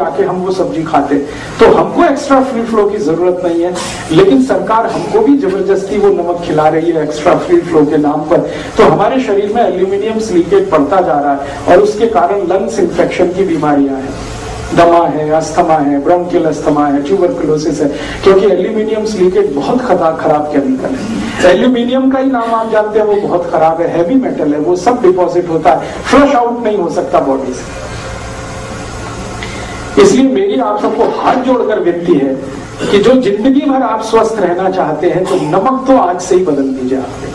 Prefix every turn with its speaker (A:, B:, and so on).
A: आके हम वो सब्जी खाते, तो हमको एक्स्ट्रा फ्री फ्लो की जरूरत नहीं है, लेकिन सरकार हमको भी जबरदस्ती वो नमक खिला रही है एक्स्ट्रा फ्री फ्लो के नाम पर। तो हमारे शरीर में एल्यूमिनियम सिलिकेट बढ़ता जा रहा है और उसके कारण लंग्स इन्फेक्शन की बीमारियां हैं, दमा है, अस्थमा है, ब्रोंकियल अस्थमा है, ट्यूबरकुलोसिस है, क्योंकि एल्यूमिनियम सिलिकेट बहुत खराब केमिकल है। एल्यूमिनियम का ही नाम आप जानते हैं, वो बहुत खराब है, हैवी मेटल है, वो सब डिपॉजिट होता है, फ्लश आउट नहीं हो सकता बॉडी से। इसलिए मेरी आप सबको हाथ जोड़कर विनती है कि जो जिंदगी भर आप स्वस्थ रहना चाहते हैं तो नमक तो आज से ही बदल दीजिए आप।